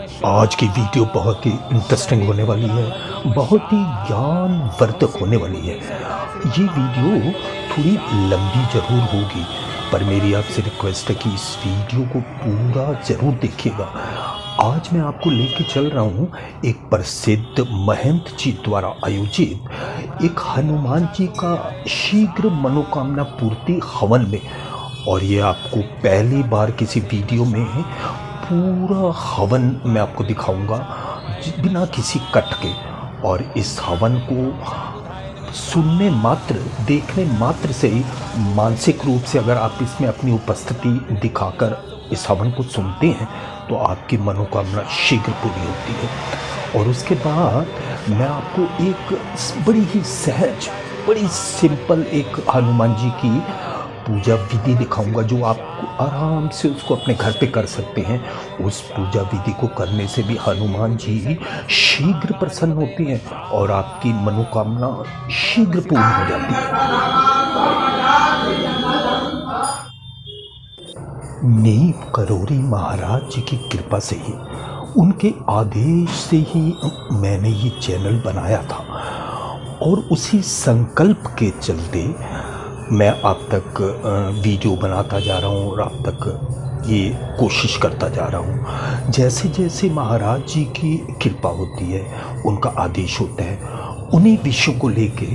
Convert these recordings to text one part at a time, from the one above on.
आज की वीडियो बहुत ही इंटरेस्टिंग होने वाली है, बहुत ही ज्ञानवर्धक होने वाली है। ये वीडियो थोड़ी लंबी ज़रूर होगी, पर मेरी आपसे रिक्वेस्ट है कि इस वीडियो को पूरा ज़रूर देखिएगा। आज मैं आपको लेके चल रहा हूँ एक प्रसिद्ध महंत जी द्वारा आयोजित एक हनुमान जी का शीघ्र मनोकामना पूर्ति हवन में, और ये आपको पहली बार किसी वीडियो में पूरा हवन मैं आपको दिखाऊंगा बिना किसी कट के। और इस हवन को सुनने मात्र, देखने मात्र से ही मानसिक रूप से अगर आप इसमें अपनी उपस्थिति दिखाकर इस हवन को सुनते हैं तो आपकी मनोकामना शीघ्र पूरी होती है। और उसके बाद मैं आपको एक बड़ी ही सहज, बड़ी सिंपल एक हनुमान जी की पूजा विधि दिखाऊंगा जो आपको आराम से उसको अपने घर पे कर सकते हैं। उस पूजा विधि को करने से भी हनुमान जी शीघ्र प्रसन्न होते हैं और आपकी मनोकामना शीघ्र पूर्ण हो जाती है। नीव करोरी महाराज जी की कृपा से ही, उनके आदेश से ही मैंने ये चैनल बनाया था, और उसी संकल्प के चलते मैं आप तक वीडियो बनाता जा रहा हूँ और आप तक ये कोशिश करता जा रहा हूँ। जैसे जैसे महाराज जी की कृपा होती है, उनका आदेश होता है, उन्हीं विषयों को लेके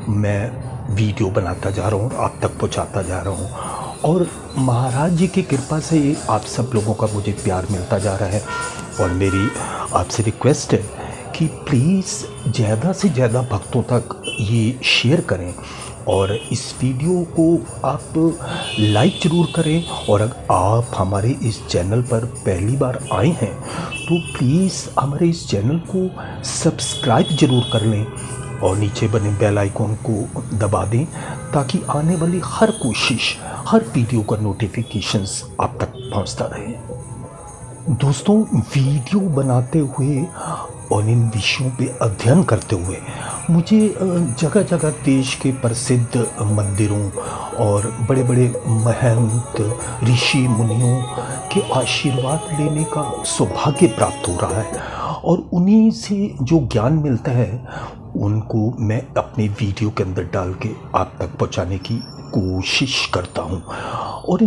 मैं वीडियो बनाता जा रहा हूँ और आप तक पहुँचाता जा रहा हूँ। और महाराज जी की कृपा से आप सब लोगों का मुझे प्यार मिलता जा रहा है। और मेरी आपसे रिक्वेस्ट है कि प्लीज़ ज़्यादा से ज़्यादा भक्तों तक ये शेयर करें और इस वीडियो को आप लाइक ज़रूर करें। और अगर आप हमारे इस चैनल पर पहली बार आए हैं तो प्लीज़ हमारे इस चैनल को सब्सक्राइब ज़रूर कर लें और नीचे बने बेल आइकॉन को दबा दें ताकि आने वाली हर कोशिश, हर वीडियो का नोटिफिकेशंस आप तक पहुंचता रहे। दोस्तों, वीडियो बनाते हुए और इन विषयों पे अध्ययन करते हुए मुझे जगह जगह देश के प्रसिद्ध मंदिरों और बड़े बड़े महंत ऋषि मुनियों के आशीर्वाद लेने का सौभाग्य प्राप्त हो रहा है। और उन्हीं से जो ज्ञान मिलता है उनको मैं अपनी वीडियो के अंदर डाल के आप तक पहुंचाने की कोशिश करता हूं। और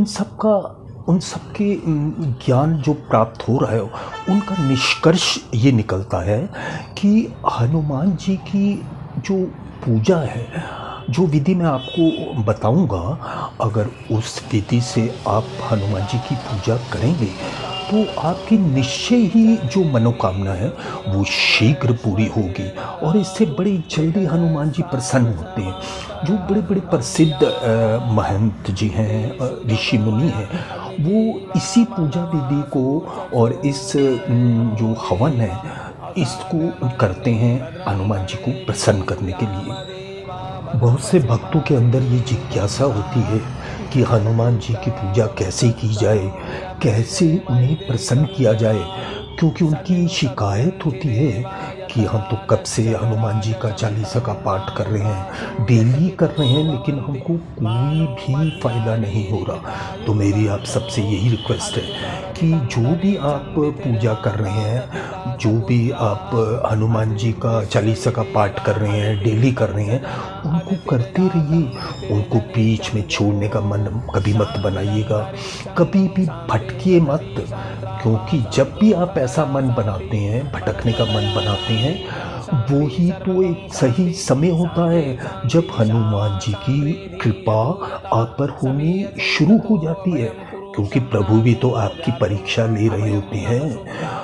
उन सबके ज्ञान जो प्राप्त हो रहा है उनका निष्कर्ष ये निकलता है कि हनुमान जी की जो पूजा है, जो विधि मैं आपको बताऊंगा, अगर उस विधि से आप हनुमान जी की पूजा करेंगे तो आपकी निश्चय ही जो मनोकामना है वो शीघ्र पूरी होगी। और इससे बड़ी जल्दी हनुमान जी प्रसन्न होते हैं। जो बड़े बड़े प्रसिद्ध महंत जी हैं, ऋषि मुनि हैं, वो इसी पूजा विधि को और इस जो हवन है इसको करते हैं हनुमान जी को प्रसन्न करने के लिए। बहुत से भक्तों के अंदर ये जिज्ञासा होती है कि हनुमान जी की पूजा कैसे की जाए, कैसे उन्हें प्रसन्न किया जाए, क्योंकि उनकी शिकायत होती है कि हम तो कब से हनुमान जी का चालीसा का पाठ कर रहे हैं, डेली कर रहे हैं, लेकिन हमको कोई भी फ़ायदा नहीं हो रहा। तो मेरी आप सबसे यही रिक्वेस्ट है कि जो भी आप पूजा कर रहे हैं, जो भी आप हनुमान जी का चालीसा का पाठ कर रहे हैं, डेली कर रहे हैं, उनको करते रहिए। उनको बीच में छोड़ने का मन कभी मत बनाइएगा, कभी भी भटकिए मत, क्योंकि जब भी आप ऐसा मन बनाते हैं, भटकने का मन बनाते हैं, वो ही तो एक सही समय होता है जब हनुमान जी की कृपा आप पर होनी शुरू हो जाती है, क्योंकि प्रभु भी तो आपकी परीक्षा ले रहे होते हैं।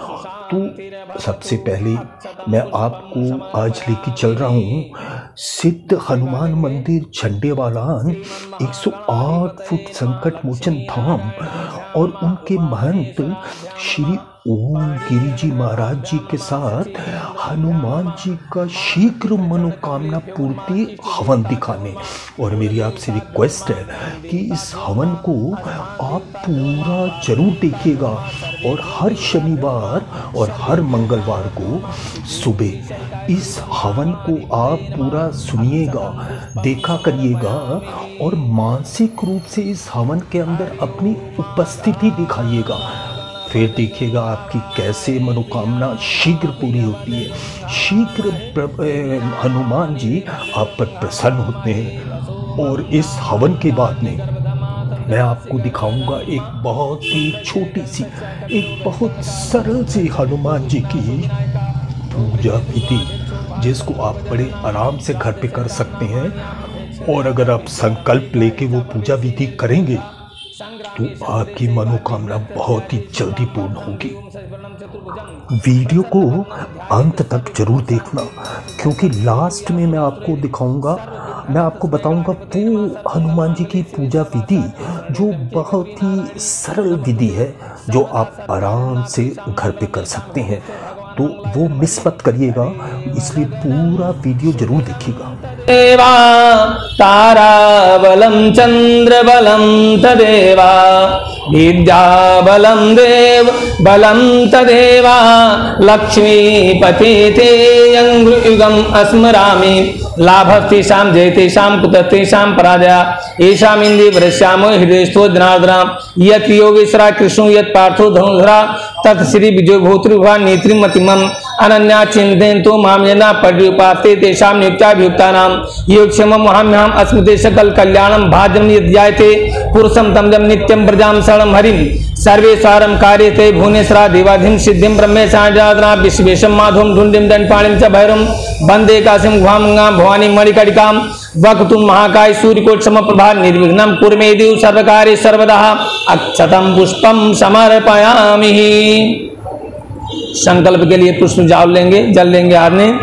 तो सबसे पहले मैं आपको आज लेके चल रहा हूँ सिद्ध हनुमान मंदिर झंडेवालान 108 फुट संकट मोचन धाम, और उनके महंत श्री ओम गिरी जी महाराज जी के साथ हनुमान जी का शीघ्र मनोकामना पूर्ति हवन दिखाने। और मेरी आपसे रिक्वेस्ट है कि इस हवन को आप पूरा जरूर देखिएगा और हर शनिवार और हर मंगलवार को सुबह इस हवन को आप पूरा सुनिएगा, देखा करिएगा और मानसिक रूप से इस हवन के अंदर अपनी उपस्थिति दिखाइएगा। फिर देखिएगा आपकी कैसे मनोकामना शीघ्र पूरी होती है। शीघ्र हनुमान जी आप पर प्रसन्न होते हैं। और इस हवन के बाद में मैं आपको दिखाऊंगा एक बहुत ही छोटी सी, एक बहुत सरल सी हनुमान जी की पूजा विधि, जिसको आप बड़े आराम से घर पे कर सकते हैं। और अगर आप संकल्प लेके वो पूजा विधि करेंगे तो आपकी मनोकामना बहुत ही जल्दी पूर्ण होगी। वीडियो को अंत तक जरूर देखना, क्योंकि लास्ट में मैं आपको दिखाऊंगा, मैं आपको बताऊंगा वो हनुमान जी की पूजा विधि जो बहुत ही सरल विधि है, जो आप आराम से घर पे कर सकते हैं। तो वो मिस मत करिएगा, इसलिए पूरा वीडियो जरूर देखिएगा। देवा तारा बलम चंद्र बलम तदेवा विद्या बलम देव बलम तदेवा लक्ष्मी पति ते युगम अस्मरामि लाभस्तेषां जयतेषां कुतस्तेषां पराजया येषां इंद्रिय वृश्यामो हृदयस्थो जनार्दनः यत् योगेश्वरा कृष्णो यत् पार्थो धनुधरा तत् श्री विजय भूतृ भगवान नेत्री मतिमम अनन्या चिंतयन्तो माम जना पर्युपास्ते तेषां नित्याभियुक्तानां योगक्षेमं महाम्यहम् अस्मते सकल कल्याणं भाजनं यद्यायते पुरुषं तं जं नित्यं प्रजां शरणं हरिं सर्वेश्वरं कार्यते भुवनेश्वरा देवाधिं सिद्धिं ब्रह्मेशाजादना विश्वेशं माधवं ढुंडिं दंडपाणिं च भैरवं वंदे काशीं गुहां भवानी मणिकटिकां वक्तुं महाकाय सूर्यकोट समप्रभा निर्विघ्नं कुर्मे देव सर्वकार्ये सर्वदा अक्षतं पुष्पं समर्पयामि। संकल्प के लिए पुष्प जाल लेंगे, जल लेंगे हाथ में।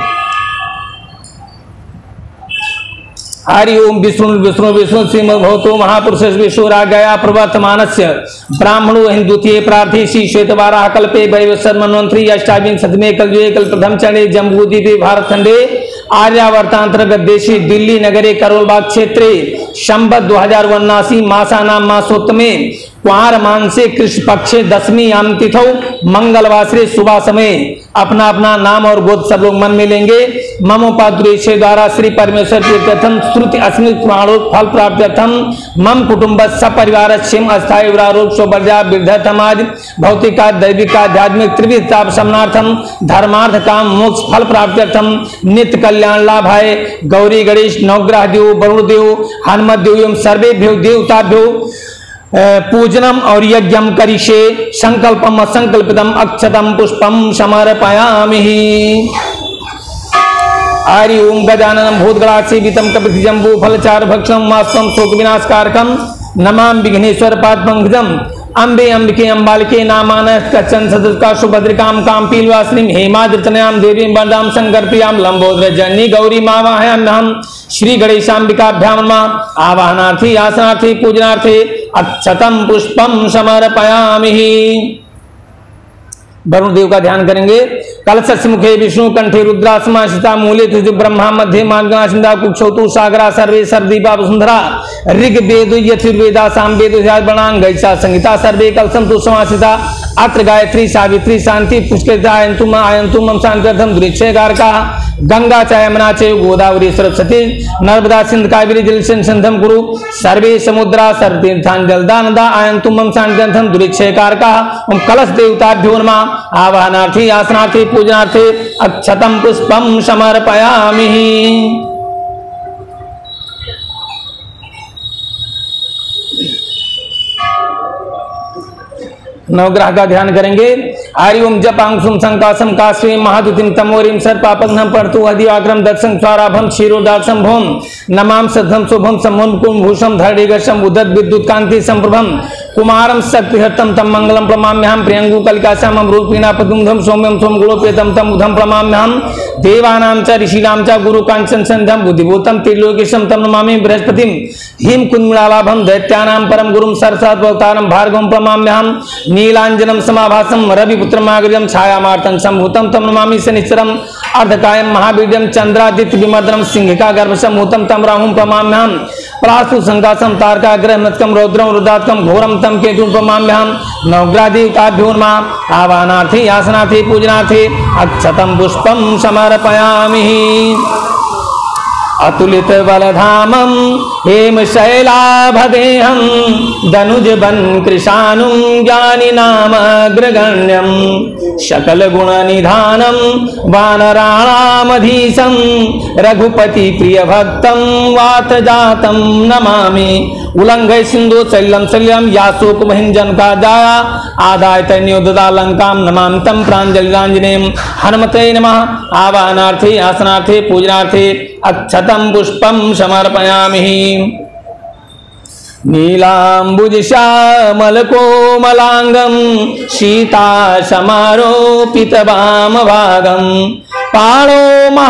हरि ओम विष्णु विष्णु विष्णु श्रीमद्भगवतो महापुरुष विश्वरा गया प्रवर्तमानस्य ब्राह्मणो हिंदुतीय प्रार्थी श्री श्वेतवाराह कल्पे वैवस्वत मन्वंतरी अष्टाविंशतिमे कलयुगे कल्पप्रथम चरणे जम्बूद्वीपे भारतखंडे आर्यावर्तांतर्गत देशे दिल्ली नगरे करोलबाग क्षेत्रे संवत् 2079 मासानां मासोत्तमे कुआर मानसे कृष्ण पक्षे दशमी याम तिथौ मंगलवासरे सुबह समय अपना अपना नाम और गोद सब लोग मन में लेंगे। ममोपाद्रेशे द्वारा श्री परमेश्वर तीर्थम श्रुति अस्मित प्राणोत फल प्राप्त्यर्थम मम कुटुंब सपरिवार क्षेम अस्थायी रोग शोभर्जा वृद्धतमाज भौतिका दैविका आध्यात्मिक त्रिविधता शमनार्थम धर्मार्थ काम मोक्ष फल प्राप्त्यर्थम नित्य कल्याण लाभाय गौरी गणेश नवग्रह देव वरुण देव हनुमत देव एवं सर्वेभ्यो देवताभ्यो पूजनम और यज्ञम करिष्ये संकल्पम असंकल्पितम अक्षतम पुष्पम समर्पयामि। हरि ओम गजाननम भूतगणासेवितम कपितजम्बू फलचार भक्षणम मास्तम शोक विनाशकारकम नमामि विघ्नेश्वर पाद पंकजम अम्बे अंबिके अंबालिके नामानस कच्चन सदका सुभद्रिकाम कामपीलवासिनीं हेमाद्रितनयां देवीं वरदां शंकरप्रियां लंबोदर जननी गौरी मावाहयाम्यहं श्री गणेशांबिकाभ्यां नमः। आवाहनार्थी आसनार्थी पूजनार्थी अक्षतम पुष्पम समर्पयामि। वरुण देव का ध्यान करेंगे। कलश मुखे विष्णु कंठे रुद्रासमा सीता मूले तुझ ब्रह्मा मध्य मार्गना सिंधा कुक्षोतु सागरा सर्वे सर्दीपा वसुंधरा ऋग वेद यजुर्वेदा सामवेद बणांग गैसा संहिता सर्वे कलशम तु समासिता अत्र गायत्री सावित्री शांति पुष्करिता आयंतु मम शांत्यर्थम दुरीक्षयकार का गंगा च यमुना च गोदावरी सरस्वती नर्मदा सिंध कावेरी जल संधम कुरु सर्वे समुद्रा सर्वतीर्थान जलदानदा आयंतु मम शांत्यर्थम दुरीक्षयकार का। ओम कलश देवताभ्यो नमः। आवाहनार्थी आसनार्थी पूजनार्थी अक्षतम पुष्पम समर्पयामि। नवग्रह का ध्यान करेंगे। हरि ओम जपांगुम संकासम काश्वी महादुतिम तमोरिम सर्पापघ्नम परतु अधिवाग्रम दक्षं स्वाराभम क्षीरोदासम भोम नमाम सद्धम शुभम समोन कुम भूषम धरणिगशम उदत विद्युत कांति संप्रभम कुमारम शक्तिहर्तम तम मंगलम प्रणमाम्यहं प्रियंगु कलिकाश्यामं रूपीणा पदुमधम सौम्यम सोम गुणोपेतम तम उधम प्रणमाम्यहं देवानां च ऋषीणां च गुरु कांचन संधम बुद्धिभूतम त्रिलोकेशम तम नमामि बृहस्पतिम हिम कुंडलाभम दैत्यानां परम गुरुम सरसात अवतारम भार्गवम प्रणमाम्यहं नीलांजनम समाभासम रविपुत्रमागजम छायामार्तंग संभूतम तम नमामि शनिश्चरम अर्धकायम महावीर्यम चंद्रादित्य विमर्दनम सिंहिका गर्भसमूतम तम राहुम प्रणमाम्यहं प्रास्तु संकासम तारका ग्रहमत्कम रौद्रम रुदात्कम घोरम तम केतुम प्रणमाम्यहं नवग्रह देवताभ्यो नमः। आवाहनार्थी आसनार्थी पूजनार्थी अक्षतम पुष्पम समर्पयामि। अतुलित बलधामं हेमशैलाभदेहं दनुजबन कृशानुं ज्ञानिनामग्रगण्यं सकलगुणनिधानं वानराणामधीशं रघुपति प्रियभक्तं वातजातं नमामि। उल्लंघय सिंधु शैलम शल्यम यासोक महिंजन का जाया आदाय तन्योददा लंकाम नमामि तं प्रांजलिरांजनेयं हनुमते नमः। आवाहनार्थे आसनार्थे पूजनार्थे अक्षतं पुष्पं समर्पयामि। नीलाम्बुजश्यामलकोमलाङ्गं सीतासमारोपितवामभागं पाणो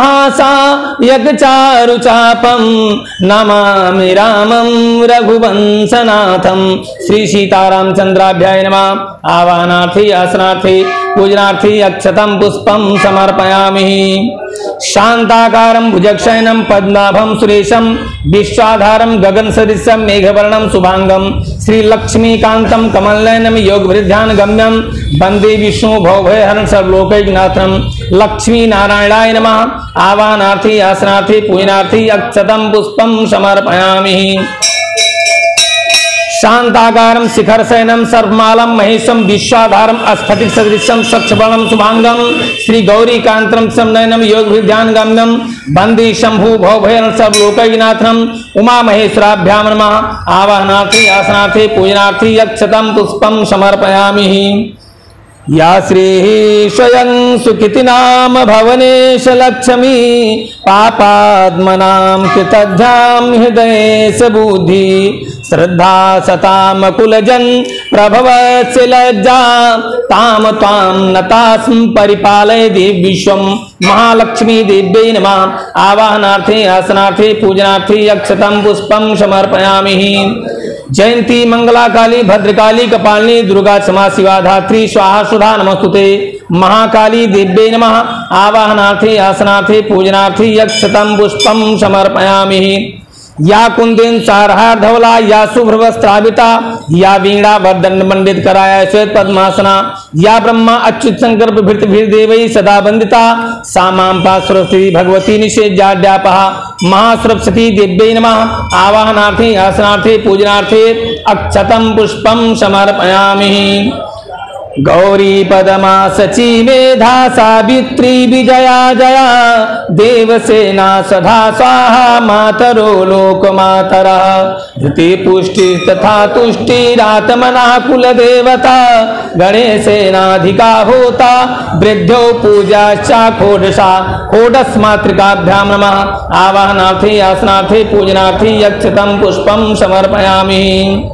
महासायकचारुचापं नमामि रामं रघुवंशनाथं। श्री सीतारामचंद्राभ्याय नमः। आवाहनार्थे आसनार्थे पूजनार्थे अक्षतं पुष्पं समर्पयामि। शांताकारं भुजगशयनं पद्मनाभं सुरेशं विश्वाधारं गगनसदृशं मेघवर्णं शुभांगं श्रीलक्ष्मीकान्तं कमलनयनं योगवृद्ध्यानगम्यं वन्दे विष्णु भवभयहरं सर्वलोकैकनाथं। लक्ष्मीनारायणाय नमः। आवाहनार्थे आसनार्थे पूजनार्थे अक्षतं पुष्पं समर्पयामि। शांताकारं शिखर शयनं सर्वमालं महेशं विश्वाधारं स्फटिक सदृशं स्वच्छवर्णं शुभांगं श्री गौरीकान्तं समनयनं योगविद्यानगम्यं वन्दे शंभु भवभयहरं सर्वलोकैकनाथं। उमा महेश्वराभ्यां नमः। आवाहनार्थे आसनार्थे पूजनार्थे अक्षतं पुष्पं समर्पयामि। या श्री स्वयं सुकृतिनाम भवनेश लक्ष्मी पापात्मनां कृतध्यां हृदयेश बुद्धि श्रद्धा सताम कुलजन प्रभवस्य लज्जा ताम त्वां नतास्म परिपालय देव विश्वं महालक्ष्मी देव्यै नमः। आवाहनार्थे आसनार्थे पूजनार्थे अक्षतं पुष्पं समर्पयामि। जयंती मंगला काली भद्रकाली कपालिनी दुर्गा क्षमा शिवा धात्री स्वाहा सुधा नमस्तुते। महाकाली देव्यै नमः। आवाहनार्थे आसनार्थे पूजनार्थे अक्षतं पुष्पं समर्पयामि। या कुंदेन सारहार धवला या शुभ्रवस्त्राविता या वीणा वर्दंड मंडित कराया श्वेत पद्मासना या ब्रह्मा अच्युत शंकर प्रभृति देवै सदा वंदिता सा मां सरस्वती भगवती निषेध्याद्यापहा महासरस्वती देव्यै नमः। आवाहनार्थे आसनार्थे पूजनार्थे अक्षतं पुष्पं समर्पयामि। गौरी पदमा सची मेधा सावित्री विजया जया देवसेना सदा स्वाहा मातरो लोक मातरा धृति पुष्टि तथा तुष्टिरात्मना कुल देवता गणेशेनाधिका होता वृद्धो पूजाश्चा खोडसा खोडस मातृकाभ्यां नमः। आवाहनार्थे आसनार्थे पूजनार्थे अक्षतं पुष्पं समर्पयामि।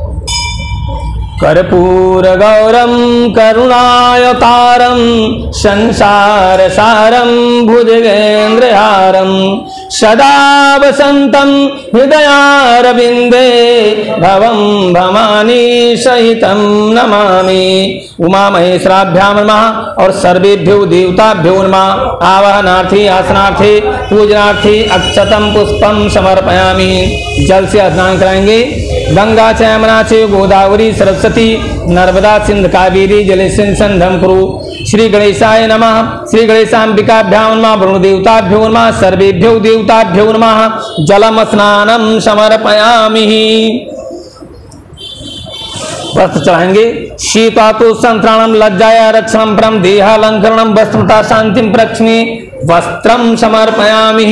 कर्पूर गौरम करुणायतारम संसार सारम भुजगेन्द्रहारम सदा वसंतम हृदयारविंदे भवं भवानी सहितं नमामि। उमा महेश्वराभ्यां नमः और सर्वेभ्यो देवताभ्यो नमः। आवाहनार्थे आसनार्थे पूजनार्थे अक्षतं पुष्पं समर्पयामि। जल से स्नान कराएंगे। गंगा च यमुना च गोदावरी सरस्वती नर्मदा सिंध कावेरी जलेस्मिन् सन्निधिं कुरु। श्री गणेशाय नमः। श्री गणेशाम्बिकाभ्यां नमः। वरुण देवताभ्यो नमः। सर्वेभ्यो देवताभ्यो नमः। जलम स्नानं समर्पयामि। वस्त्र चढ़ाएंगे। शीता तो संत्राणम लज्जाया रक्षणम परम देहालंकरणम वस्त्रता शांतिम प्रक्ष्मी वस्त्रम समर्पयामि।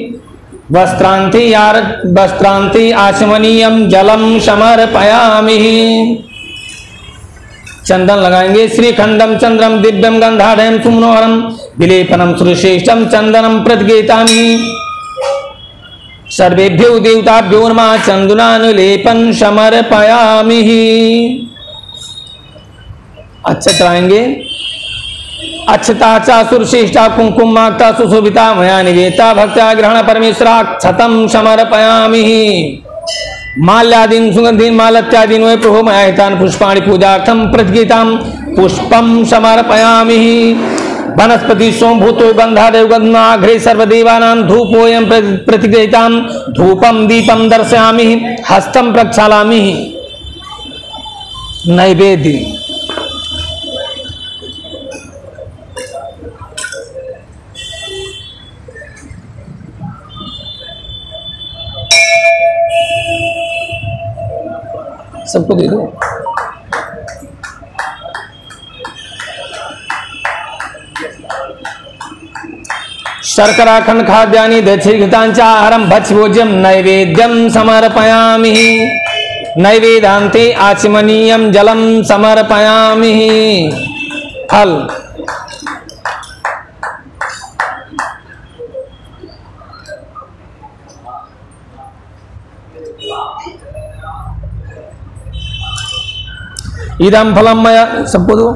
वस्त्रांति आचमनीयम जलम समर्पयामि। चंदन लगाएंगे। श्रीखंडम चंद्रम दिव्यम गंधाढ़यम सुमनोहरम विलेपनम सुरश्रेष्ठम चंदनम प्रतिगीतामि। सर्वेभ्यो देवताभ्यो नमः। चंदनानुलेपन समर्पयामि। अच्छा चढ़ाएंगे। अक्षता चासुरश्रेष्ठा कुंकुमाक्ता सुशोभिता मया निवेदिता भक्त्या ग्रहण परमेश्वरा क्षतं समर्पयामि। माल्यादीन सुगंधीन मालत्यादीन वे प्रभो मया हितान पुष्पाणि पूजार्थं प्रतिगीतां पुष्पं समर्पयामि। वनस्पति सोमभूतो गंधादेव गंधाघ्रे सर्वदेवानां धूपोऽयं प्रतिगृहीतां धूपं दीपं दर्शयामि हस्तं प्रक्षालामि। नैवेद्य सबको दे दो। शर्कराखंड खाद्यानि दक्षिघृतांचाहारं भक्ष्यभोज्यं नैवेद्यं समर्पयामि। नैवेद्यान्ते आचमनीयं जलं समर्पयामि। फल इदं फलं मया, सबको दो।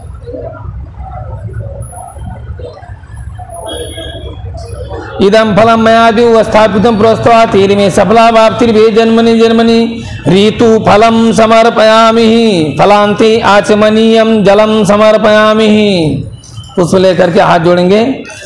इदं फलं मया स्थापितं पुरस्तात् तेरमे सफला वाप्तिर्भे जन्मनि जन्मनि ऋतु फलं समर्पयामि। फलांते आचमनीयं जलं समर्पयामि। पुष्प लेकर के हाथ जोड़ेंगे।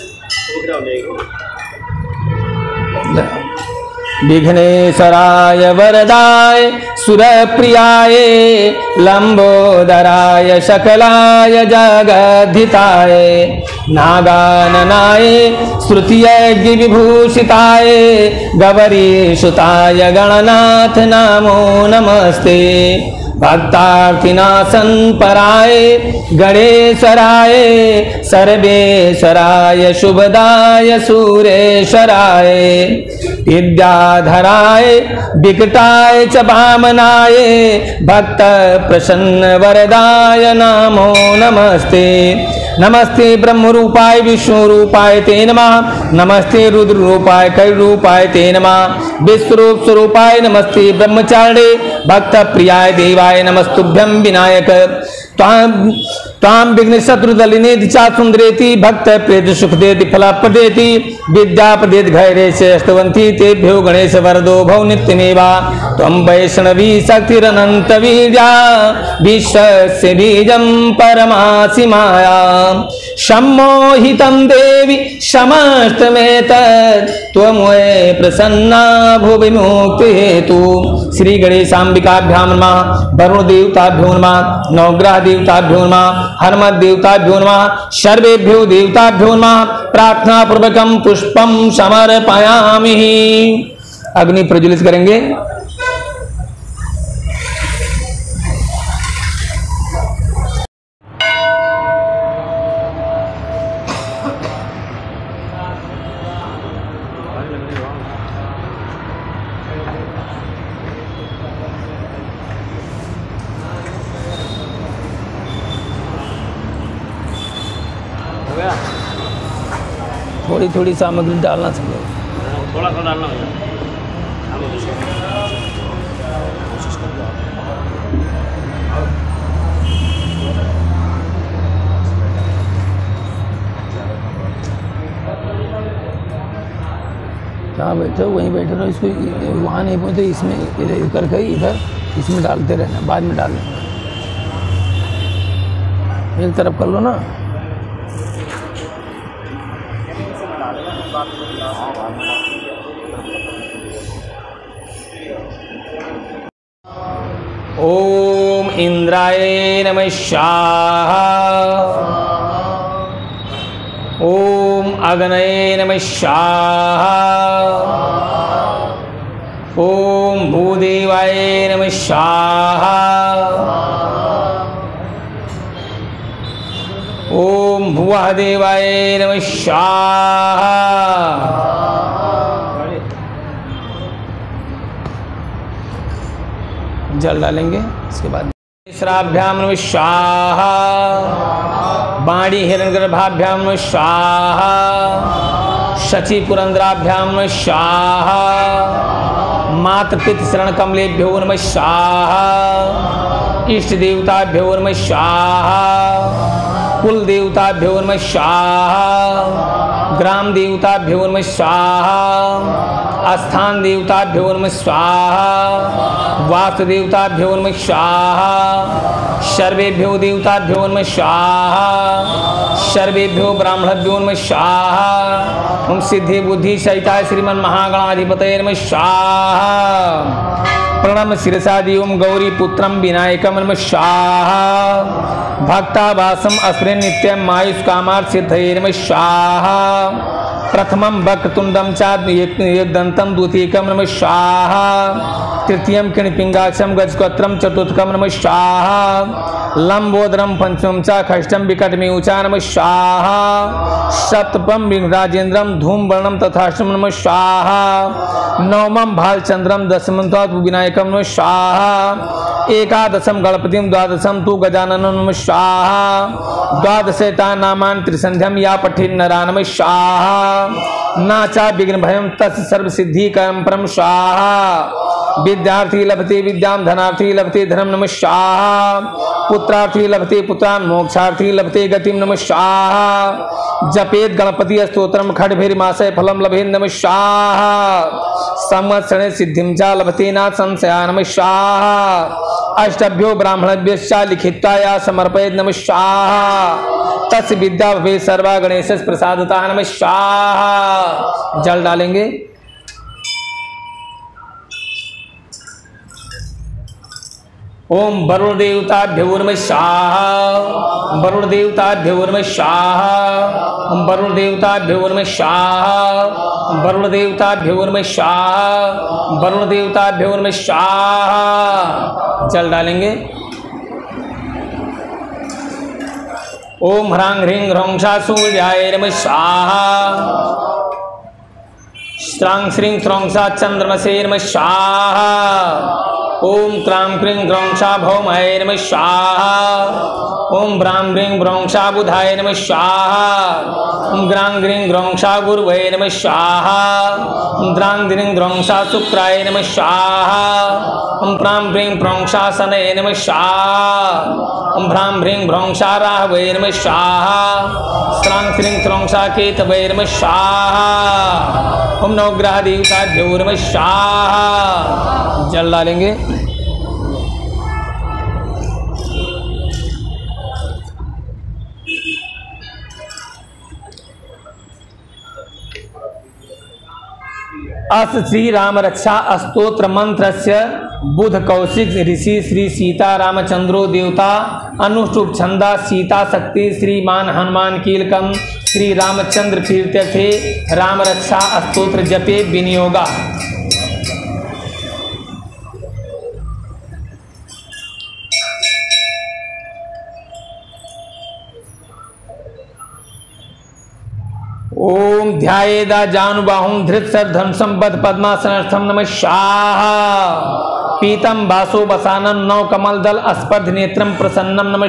विघ्नेश्वराय वरदाय सुरप्रियाय लंबोदराय सकलाय जगद्धिताय नागाननाय श्रुतियज्ञ विभूषिताय गौरीसुताय गणनाथ नमो नमस्ते। भक्तार्थिनाशन पराय गणेश्वराय सर्वेश्वराय शुभदाय सुरेश्वराय विद्याधराय विकटाय च वामनाय भक्त प्रसन्न वरदाय नमो नमस्ते। नमस्ते ब्रह्म रूपाय विष्णु रूपाय ते नमः। नमस्ते रुद्र रूपाय कैल रूपाय ते नमः। विश्वरूप स्वरूपाय नमस्ते। ब्रह्मचारिणे भक्त प्रियाय देवाय नमस्तुभ्यं विनायक। ताम विघ्न शत्रुदलिने दिशा सुंदरेति भक्त प्रेत सुख देति फला प्रदेति विद्या प्रदेत घैरे से अस्तवंती तेभ्यो गणेश वरदो भव नित्यमेवा। त्वं वैष्णवी शक्तिरनंत वीर्या विश्वस्य बीजं परमासि माया। सम्मोहितं देवी समस्तमेतत् त्वमये प्रसन्ना भुवि मुक्ति हेतु। श्री गणेशाम्बिकाभ्यां नमः। वरुण देवताभ्यो नमः। नवग्रह देवताभ्यो नमः। हनुमत देवताभ्यो नमः। सर्वेभ्यो देवताभ्यो नमः। प्रार्थना पूर्वकं पुष्पं समर्पयामि। अग्नि प्रज्वलित करेंगे। थोड़ी थोड़ी सामग्री डालना चाहिए। थोड़ा सा डालना होगा। जहाँ बैठो वहीं बैठे रहो। इसको वहाँ नहीं पहुँचते, इसमें इधर करके इधर इसमें डालते रहना, बाद में डाल लेना। एक तरफ कर लो ना। ओम इंद्राय नमः स्वाहा। ओम अग्नये नमः स्वाहा। ओम भूदेवाय नमः स्वाहा। ओम भुवः देवाय नमः स्वाहा। जल डालेंगे। इसके बाद श्राभ्याम नमः स्वाहा। बाणी हिरण्यगर्भाभ्याम नमः स्वाहा। शची पुरंद्राभ्याम नमः स्वाहा। मातृपितृ शरण कमलेभ्यो नमः स्वाहा। इष्ट देवताभ्यो नमः स्वाहा। कुल देवताभ्यो नमः स्वाहा। ग्राम देवताभ्यो नमः स्वाहा। स्थान देवताभ्यो नमः स्वाहा। वास्तु देवताभ्यो नमः स्वाहा। सर्वेभ्यो देवताभ्यो नमः स्वाहा। सर्वेभ्यो ब्राह्मणभ्यो नमः स्वाहा। ओम सिद्धि बुद्धि सहिताय श्रीमन महागणाधिपतये नमः स्वाहा। प्रणम शिरसादि ओम गौरी पुत्रम विनायकम नमः स्वाहा। भक्तावासम अस्मृन् नित्यम आयुष कामार्थ सिद्धये नमः स्वाहा। प्रथमं वक्रतुंडम च एकदंतम द्वितीयकम नमः स्वाहा तृतीयम किणपिंगाक्षम गजकोत्रम चतुर्थकम नमः स्वाहा लंबोदरम पंचमं च खष्टम विकटमेऊचा नमः स्वाहा सप्तमं राजेंद्रम धूमवर्णम तथाष्टम नमः स्वाहा नवमं भालचंद्रम दशमं विनायकम नमः स्वाहा एकादशम गणपतिम द्वादशम तु गजाननं नमः स्वाहा द्वादशेता नामान त्रिसंध्यम या पठेन नरा नमः स्वाहा नाचा विघ्न भयम तस् सर्व सिद्धि कर्म परम स्वाहा विद्यार्थी लभते विद्याम धनार्थी लभते धनम नमः स्वाहा पुत्रार्थी लभते पुत्रान मोक्षार्थी लभते गतिम नमः स्वाहा जपेत गणपति स्तोत्रम खड्भैर्मासय फलम लभे नमः स्वाहा संवत्सरे सिद्धिं च लभते न संशया नमः स्वाहा अष्टभ्यो ब्राह्मणभ्यश्च लिखित्वा या समर्पयेत् नमः स्वाहा तस् विद्या भवेत् सर्वा गणेश प्रसादतः नमः स्वाहा। जल डालेंगे। ओम वरुण देवताभ्यो नमः स्वाहा वरुण देवताभ्यो नमः स्वाहा वरुण देवताभ्यो नमः स्वाहा वरुण देवताभ्यो नमः स्वाहा वरुण देवताभ्यो नमः स्वाहा। जल डालेंगे। ओम ह्रां ह्रीं ह्रौं सा सूर्याय नमः स्वाहा श्रां श्रीं श्रौं सा चंद्रमसे नमः स्वाहा ओम क्रां क्रीं ग्रौं सा भौमाय नमः स्वाहा ओम ब्रां ब्रीं ब्रौं सा बुधाय नमः स्वाहा ओम ग्रां ग्रीं ग्रौं सा गुरुवे नमः स्वाहा ओम द्रां द्रीं ग्रौं सा शुक्राय नमः स्वाहा ओम प्रां ब्रीं ब्रौं सा शनये नमः स्वाहा ओम भ्रां भ्रीं भ्रौं सा राहवे नमः स्वाहा श्रां श्रीं श्रौं सा केतवे नमः स्वाहा ओम नवग्रह देवताभ्यो नमः स्वाहा। जल डालेंगे। अस श्री राम रक्षा स्तोत्र मंत्रस्य बुध कौशिक ऋषि श्री सीता रामचंद्रो देवता अनुष्टुप छंदा सीता शक्ति श्रीमान हनुमान कीलकम श्री रामचंद्र कीर्त्यर्थे राम रक्षा स्तोत्र जपे विनियोगा। ओम ध्यायेदा जानुबाहुं धृतसर धन संपद पद्मासनस्थम नमः स्वाहा पीतम वासो वसानम नव कमल दल अस्पर्ध नेत्रम प्रसन्नम नमः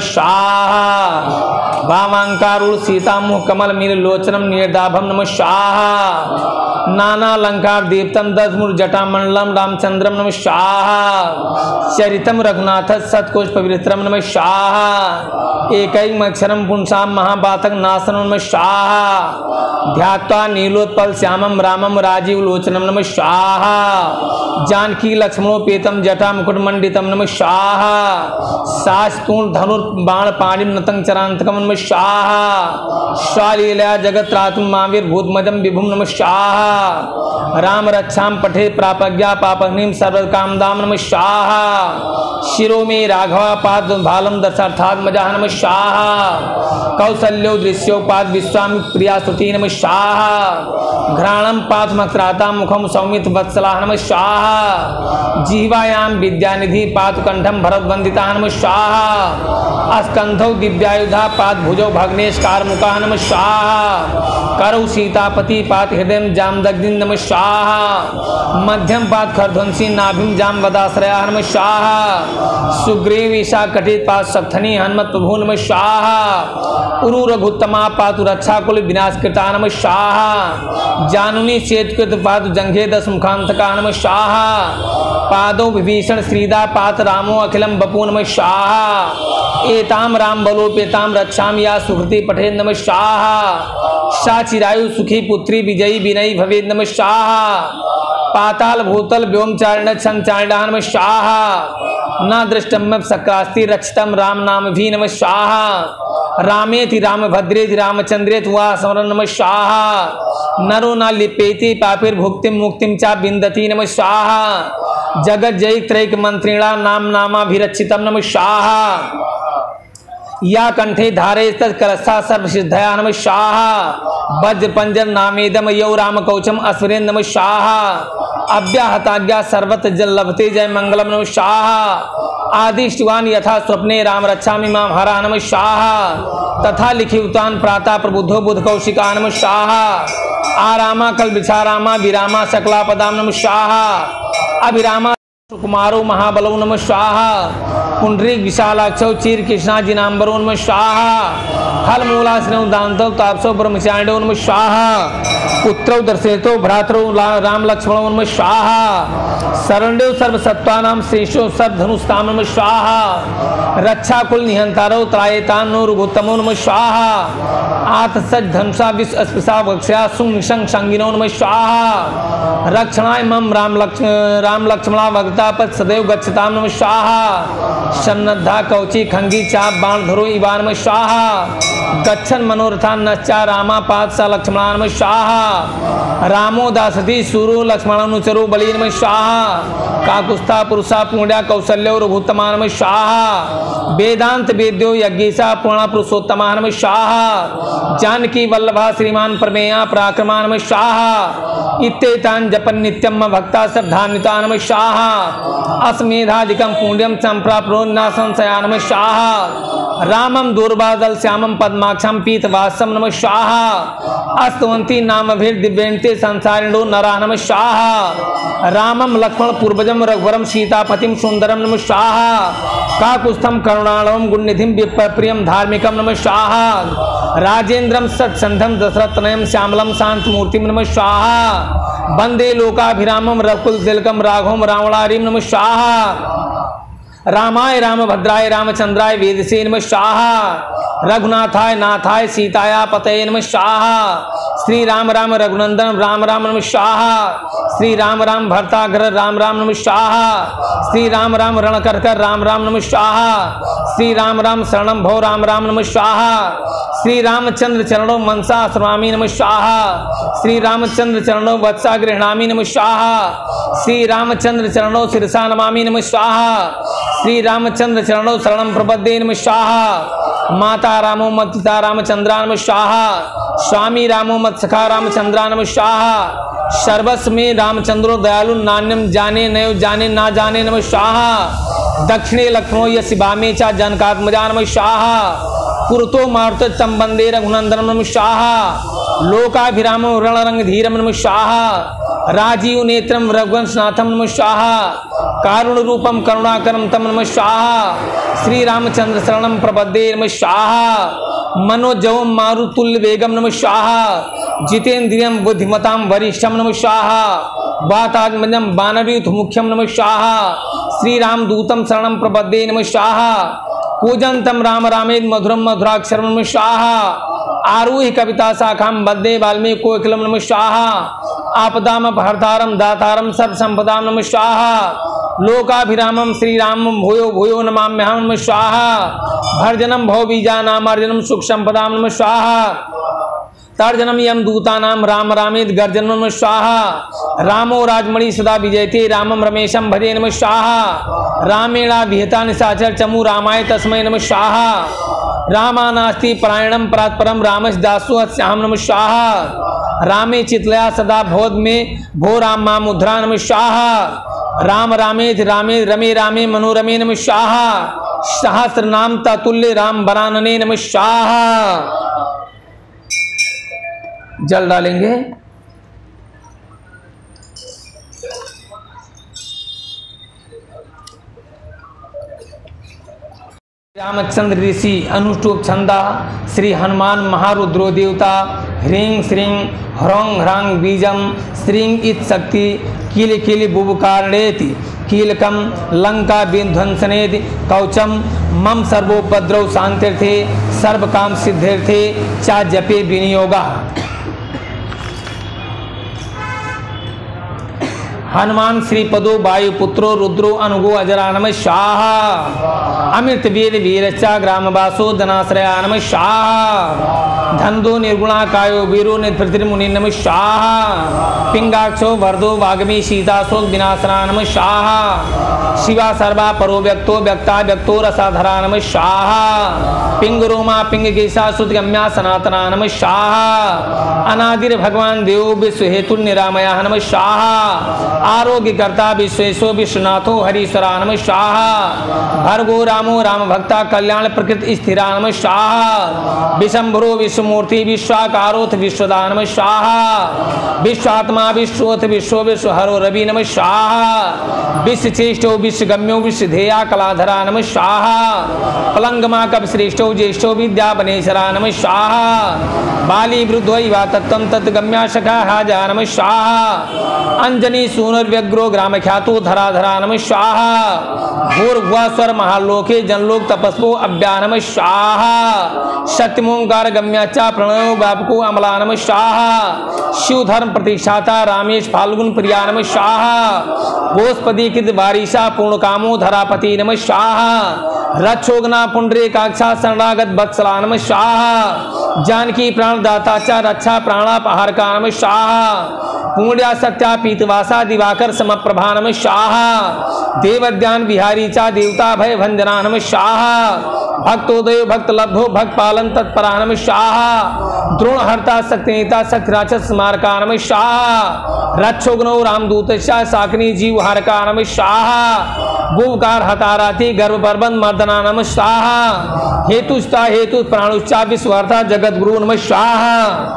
स्वाहा वामांकारूढ़ सीता मुख कमल मील लोचनम निर्दाभम नमः स्वाहा नाना अलंकार दीप्तम दशमुर जटा मंडलम रामचंद्रम नमः स्वाहा चरितम रघुनाथ सत्कोश पवित्रम नमः स्वाहा एकैक अक्षरम पुंसाम महाबातक नाशनम नमः स्वाहा ध्यात्वा नीलोत्पल श्यामम रामम राजीव लोचनम नमः स्वाहा जानकी लक्ष्मणोपेतम जटा मुकुट मंडितम नमः स्वाहा सास्तूण धनुर बाण पाणिम नतंग चरांतकम नमः स्वाहा स्वालीला जगत्रातुम मावीर भूतमजम विभुम नमः स्वाहा राम रक्षाम पठे प्रापज्ञा पापग्निम सर्वकामदाम नमः स्वाहा शिरो में राघवा पाद भालम दशार्थात् मजा नमः स्वाहा कौसल्यो दृश्योपाद विश्वाम प्रिया स्तुति नमः स्वाहा घ्राणम पाथ मक्राता मुखम सौमित वत्सला नमः स्वाहा जीवायाम विद्यानिधि पात कंठम भरत वंदिता नमः स्वाहा अस्कंधौ दिव्यायुधा पाद भुजौ भग्नेश कारमुका नमः स्वाहा करौ सीतापति पात हृदय जामदग्नि नमः स्वाहा मध्यम पात खरध्वंसी नाभिम जाम वदाश्रया नमः स्वाहा सुग्रीव ईशा कटित पात सप्तनी हनुमत प्रभु नमः स्वाहा उरु रघुत्तमा पातु रक्षा कुल विनाश कृता नमः स्वाहा जानुनी चेतकृत पातु जंघे दस मुखांतका नमः स्वाहा पादौ विभीषण श्रीदा पात रामो अखिलम बपू नमः स्वाहा एताम राम बलोपेताम रक्षाम या सुकृति पठे नमः स्वाहा सा चिरायु सुखी पुत्री विजयी विनयी भवे नमः स्वाहा पाताल भूतल व्योमचारिण संचारिणा नमः स्वाहा न दृष्टम सक्रास्ति रक्षितम राम नाम भी नमः स्वाहा रामेति रामभद्रेति रामचंद्रेति वा स्मरण नमः स्वाहा नरो न लिपेति पापिर भुक्तिम मुक्तिम चा बिंदति नमः स्वाहा जगत जय त्रैक मंत्रिणा नाम नामाभिरक्षितम नमः स्वाहा या कंठे धारे तत्करस्था सर्वसिद्धया नमः स्वाहा। वज्र पंजर नामेदम यौ राम कवचम अस्वरेन नमः स्वाहा। अव्याहताज्ञा सर्वत्र जल लभते जय मंगलम नमः स्वाहा। आदिष्टवान यथा स्वप्ने राम रक्षामि माम हरा नमः स्वाहा। तथा लिखितान प्रातः प्रबुद्धो बुध कौशिका नमः स्वाहा। आरामा कल विचारामा विरामा सकला पदाम नमः स्वाहा। अभिरामा कुमारो महाबलो नमः स्वाहा। पुंडरीक विशालाक्षौ चीर कृष्णा जिनांबरो नमः स्वाहा। हल मूलाश्रौ दांतौ तापसौ ब्रह्मचारिणो नमः स्वाहा। पुत्रौ दर्शेतो भ्रातरौ राम लक्ष्मणो नमः स्वाहा। शरण्यो सर्वसत्त्वानां श्रेष्ठो सर्वधनुस्ताम नमः स्वाहा। रक्षा कुल निहंतारो त्रायेतान्नो रघुत्तमो नमः स्वाहा। आतसज धनुषा विश्व अस्पृशा वक्ष्या सुं निशं संगिनो नमः स्वाहा। रक्षणाय मम राम लक्ष्मणा भक्ता पद सदैव गच्छताम नमः स्वाहा। सन्नद्धा कवची खंगी चाप बाण धरो इवा नमः स्वाहा। गच्छन मनोरथा नश्चा रामा पाद सा लक्ष्मणा नमः स्वाहा। रामो दासती सूरो लक्ष्मणानुचरो बलि नमः स्वाहा। काकुस्था पुरुषा पुण्या कौशल्यो रघुत्तमा नमः स्वाहा। वेदांत वेद्यो यज्ञेशा पूर्णा पुरुषोत्तमा नमः स्वाहा। जानकी वल्लभा श्रीमान प्रमेया पराक्रमा नमः स्वाहा। इत्येतान् जपन् नित्यं भक्ता श्रद्धान्विता नमः स्वाहा। अस्मेधाधिकं पुण्यं संप्राप्नो न संशया नमः स्वाहा। रामं दूर्वादल श्यामं पद्माक्षं पीतवासं नमः स्वाहा। अस्तवन्ती नामभिर्दिव्यन्ते संसारिणो नरा नमः स्वाहा। रामं लक्ष्मण पूर्वजं रघुवरं सीतापतिं सुंदरं नमः स्वाहा। काकुत्स्थं करुणालवं गुणनिधिं विप्रियं धार्मिकं नमः स्वाहा। राजेन्द्रं सत्संधं दशरथतनयं श्यामलं शान्तमूर्तिं नमः स्वाहा। वंदे लोकाभिरामं रघुकुल तिलकं राघवं रावणारिं नमः स्वाहा। रामाय रामभद्राय रामचंद्राय वेदसे नमः स्वाहा। रघुनाथाय नाथाय सीताया पतये नमः स्वाहा। श्री राम राम रघुनंदन राम राम नमः स्वाहा। श्री राम राम भरताग्र राम राम नमः स्वाहा। श्री राम राम रणकरकर राम राम नमः स्वाहा। श्री राम राम शरणं भो राम राम नमः स्वाहा। श्री रामचंद्र चरणों मनसा श्रवामि नमः स्वाहा। श्री रामचंद्र चरणों वत्सा गृह्णामि नमः स्वाहा। श्री रामचंद्र चरणों शिरसा नमामि नमः स्वाहा। श्री रामचंद्र चरणों शरणं प्रपद्ये नमः स्वाहा। माता रामो मत पिता रामचंद्रा नमः स्वाहा। स्वामी रामो मत सखा रामचंद्रा नमः स्वाहा। सर्वस्व में रामचंद्रो दयालु नान्यम जाने नयो जाने ना जाने नमः स्वाहा। दक्षिणे लक्ष्मणो यस्य वामे च जनकात्मजा नमः स्वाहा। पुरतो मारुत संबंधे रघुनंदनम नमः स्वाहा। लोकाभिरामं रणरंग धीरम नमः स्वाहा। राजीव नेत्रम रघुवंशनाथम नमः स्वाहा। कारुण रूपम करुणाकरम तम नमः स्वाहा। श्री रामचंद्र शरणं प्रपद्ये नमः स्वाहा। मनोजवम मारुतुल्य वेगम नमः स्वाहा। जितेन्द्रियम बुद्धिमतां वरिष्ठम नमः स्वाहा। वातात्मजं वानरयूथ मुख्यम नमः स्वाहा। श्री रामदूतम शरणं प्रपद्ये नमः स्वाहा। पूजन्तं राम रामेद मधुरम मधुराक्षरम नमः स्वाहा। आरूहि कविता शाखां वन्दे वाल्मीकि कोकिलं नमः स्वाहा। आपदाम हरतारम दातारम सर्व संपदां नमः स्वाहा। लोकाभिरामं श्रीरामं भूयो भूयो नमाम्यहं नमः स्वाहा। भर्जनं भवबीजानामर्जनं सुख संपदां नमः स्वाहा। तर्जनम यम दूतानां राम रामेद गर्जनम नमः स्वाहा। रामो राजमणि सदा विजयते रामं रमेशं भजे नमः स्वाहा। रामेणा विहिता निशाचर चमु रामाय तस्मै नमः स्वाहा। रामानास्ति परायणं परात्परं रामस्य दासो श्याम नमः स्वाहा। रामे चितलया सदा भोद में भो राम मामुद्रा नमः स्वाहा। राम रामेध रामे रमे रामे मनोरमे नमः स्वाहा। सहस्र नाम ततुल्य राम बरानने नमः स्वाहा। जल डालेंगे। रामचंद्र ऋषि अनुष्टुप छंदा श्री हनुमान महारुद्रो देवता ह्रीं श्रीं ह्रौं ह्रां बीजम श्रीं इत शक्ति कील कील बुबुकारणेति कीलकम लंका विध्वंसनेति कवचम मम सर्वोपद्रव शांतिर्थे सर्वकाम सिद्धिर्थे चा जपे विनियोगा। हनुमान श्रीपदो वायुपुत्रो रुद्रो अनुगो अजरा नमः स्वाहा। अमृत वेद वीरश्चा ग्रामवासो धनाश्रया नमः स्वाहा। धन्दो निर्गुणा कायो वीरो निर्पृतिर्मुनि नमः स्वाहा। पिंगाक्षो वरदो वाग्मी सीतासो विनाशना नमः स्वाहा। शिवा सर्वा परो व्यक्तो व्यक्ता व्यक्तो रसाधरा नमः स्वाहा। पिंग रोमा पिंग केशा सुतगम्या सनातना नमः स्वाहा। अनादिर भगवान देव विश्व हेतु निरामया नमः स्वाहा। आरोग्य कर्ता विश्वेशो विश्वनाथो हरीश्वरा नमः स्वाहा। भर्गो रामो राम भक्ता कल्याण प्रकृति स्थिरा नमः स्वाहा। विशंभरो विश्वमूर्ति विश्वाकारोथ विश्वदा नमः स्वाहा। विश्वात्मा विश्वोथ विश्व विश्वहरो रवि नमः स्वाहा। विश्वचेष्टो विश्वगम्यो विश्वधेया कलाधरा नमः स्वाहा। पलंगमा कप श्रेष्ठो ज्येष्ठो विद्या बनेश्वरा नमः स्वाहा। बाली वृद्धो युवा तत्त्वं तत्गम्या शखा हाजा नमः स्वाहा। अंजनी सूनर्व्यग्रो ग्राम ख्यातो धराधरा नमः स्वाहा। भूर्भुवा स्वर महालोके जनलोक तपस्वो अव्या नमः स्वाहा। सत्यमोंकार गम्याचा प्रणयो व्यापको अमला नमः स्वाहा। शिव धर्म प्रतिष्ठाता रामेश फाल्गुन प्रिया नमः स्वाहा। गोस्पदी कृत वारिशा पूर्णकामो धरापति नमः स्वाहा। रक्षोगना पुंडरे काक्षा शरणागत बत्सला नमः स्वाहा। जानकी प्राणदाता चा रक्षा प्राणापहार का नमः स्वाहा। पुण्या सत्या पीतवासा दिवाकर समप्रभा नमः स्वाहा। देवद्यान विहारी चा देवता भय भंजना नमः स्वाहा। भक्तोदय भक्त लब्धो भक्त पालन तत्परा नमः स्वाहा। द्रोण हरता शक्तिनेता शक्ति राक्षस स्मारका नमः स्वाहा। रक्षोग्नो रामदूत साकनी जीव हारका नमः स्वाहा। भूकार हताराती गर्भ बर्बन मर्दना नमः स्वाहा। हेतुस्ता हेतु प्राणुच्चा विश्वहर्ता जगत गुरु नमः स्वाहा।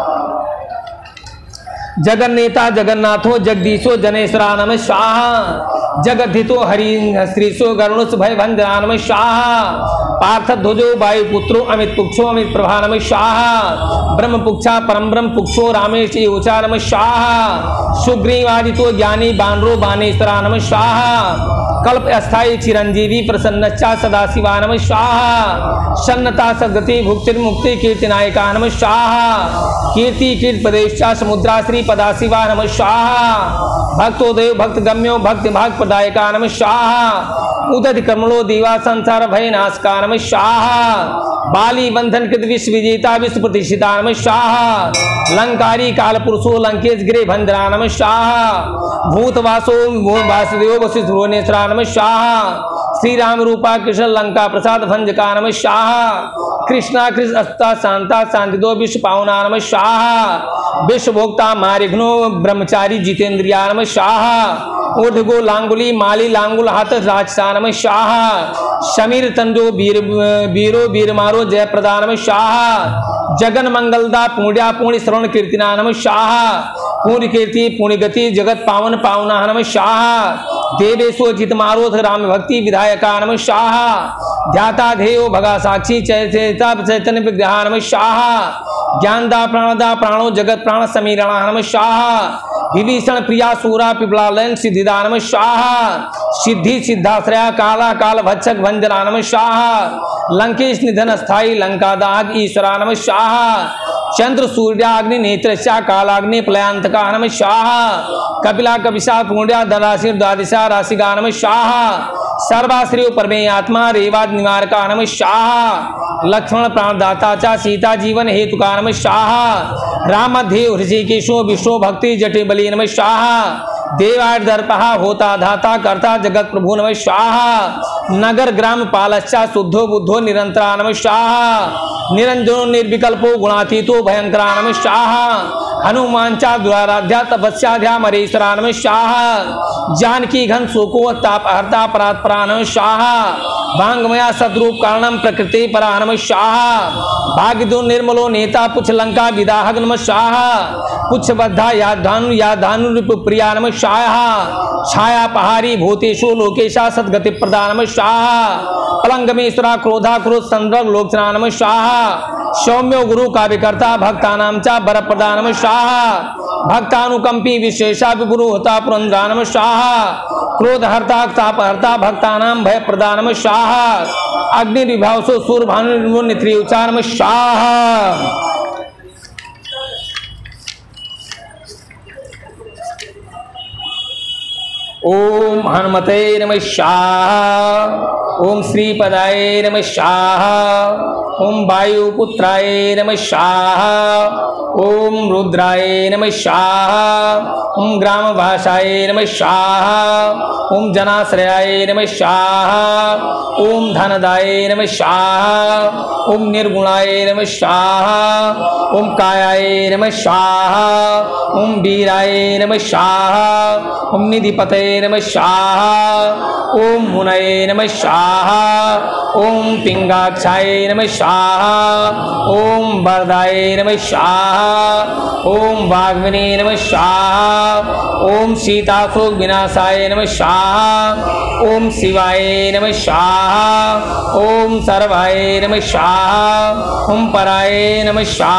जगन्नेता जगन्नाथो जगदीशो जनेश्वरा नमः स्वाहा। जगद्धितो हरि श्रीशो गरुणस भय भंजना नमः स्वाहा। पार्थ ध्वजो वायुपुत्रो अमित पुक्षो अमित प्रभा नमः स्वाहा। ब्रह्म पुक्षा परम ब्रह्म पुक्षो रामेश ऊचा नमः स्वाहा। सुग्रीवादितो ज्ञानी बानरो बानेश्वरा नमः स्वाहा। कल्प अस्थायी चिरंजीवी प्रसन्नच्चा सदाशिवा नमः स्वाहा। सन्नता सद्गति भुक्ति मुक्ति कीर्ति नायका नमः स्वाहा। कीर्ति कीर्ति प्रदेशा समुद्रा श्री पदाशिवा नमः स्वाहा। भक्तोदय भक्त गम्यो भक्ति भाग प्रदायका नमः स्वाहा। उदति कमलो दीवा संसार भय नाशका नमः स्वाहा। बाली बंधन कृत विश्व विजेता विश्व प्रतिष्ठिता नमः स्वाहा। लंकारी काल पुरुषो लंकेश गिरे भंजरा नमः स्वाहा। भूतवासो वासुदेव वशिष्ठ भुवनेश्वरा नमः स्वाहा। श्री राम रूपा कृष्ण लंका प्रसाद भंजका नमः स्वाहा। कृष्णा कृष्ण अस्ता शांता शांतिदो विश्व पावना नमः स्वाहा। विश्व भोक्ता मारिघ्नो ब्रह्मचारी जितेंद्रिया नमः स्वाहा। ऊर्ध्वगो लांगुली माली लांगुल हाथ राजसा नमः स्वाहा। शमीर तंजो वीरो वीरमारो जय प्रदा नमः स्वाहा। जगन मंगलदा पुण्या पुण्य श्रवण कीर्तिना नमः स्वाहा। पूर्ण कीर्ति पुण्य गति जगत पावन पावना नमः स्वाहा। देवेशो जित मारोध राम भक्ति विधायका नमः स्वाहा। ध्याता धेयो भगा साक्षी चैता चैतन्य विग्रह नमः स्वाहा। ज्ञानदा प्राणदा प्राणो जगत प्राण समीरणा नमः स्वाहा। विभीषण प्रिया सूरा पिपला लयन सिद्धिदा नमः स्वाहा। सिद्धि सिद्धाश्रया काला काल भक्षक भंजना नमः स्वाहा। लंकेश निधन स्थायी लंका दाग ईश्वरा नमः स्वाहा। चंद्र सूर्याग्नि नेत्रश्चा कालाग्नि प्लयांतका नमः स्वाहा। कपिला कपिशा पुण्या दराशिर द्वादशा राशिका नमः स्वाहा। सर्वाश्रयो परमे आत्मा रेवाद निवारका नमः स्वाहा। लक्ष्मण प्राणदाता चा सीता जीवन हेतु का नमः स्वाहा। रामध्येव ऋषिकेशो विष्णु भक्ति जटे बलि नमः स्वाहा। देवार दर्पहा होता धाता कर्ता जगत प्रभु नमः स्वाहा। नगर ग्राम पालश्चा शुद्धो बुद्धो निरंतरा नमः स्वाहा। निरंजनो निर्विकल्पो गुणातीतो भयंकरा नमः स्वाहा। हनुमान चा द्वाराध्या तपस्याध्या मरेश्वरा नमः स्वाहा। जानकी घन शोको तापहर्ता परात्परा नमः स्वाहा। भांगमया सद्रूप कारणम प्रकृति परा नमः स्वाहा। भाग्यदो निर्मलो नेता पुछ लंका विदाहक नमः स्वाहा। पुछ बद्धा याधानु रूप प्रिया नमः स्वाहा। छाया पहारी भूतेषु लोकेशा सद्गति प्रदा नमः स्वाहा। पलंगमेश्वरा क्रोधा क्रोध संद्रग लोचना नमः स्वाहा। सौम्यो गुरु काव्यकर्ता भक्तानां चा वरप्रदा नमः स्वाहा। भक्तानुकंपी विशेषा विगुरु होता पुरंदरा नमः स्वाहा। क्रोध हर्ता तापहर्ता भक्तानां भय प्रदा नमः स्वाहा। अग्नि विभावसो सूर्य भानु नित्रियुचा नमः स्वाहा। ओम हनुमते नमः स्वाहा। ओम श्रीपदाय नमः स्वाहा। ओम वायुपुत्राय नमः स्वाहा। ओम रुद्राय नमः स्वाहा। ओम ग्रामभाषाय नमः स्वाहा। ओम जनाश्रयाय नमः स्वाहा। ओम धनदाय नमः स्वाहा। ओम निर्गुणाय नमः स्वाहा। ओम कायाय नमः स्वाहा। ओम वीराय नमः स्वाहा। ओम निधिपते नमः स्वाहा। ओम मुनये नमः स्वाहा। ओम पिंगाक्षाय नमः स्वाहा। ओम वरदाय नमः स्वाहा। ओम वाग्मिने नमः स्वाहा। ओम सीताशोक विनाशाय नमः स्वाहा। ओम शिवाय नमः स्वाहा। ओम सर्वाय नमः स्वाहा। ओम पराय नमः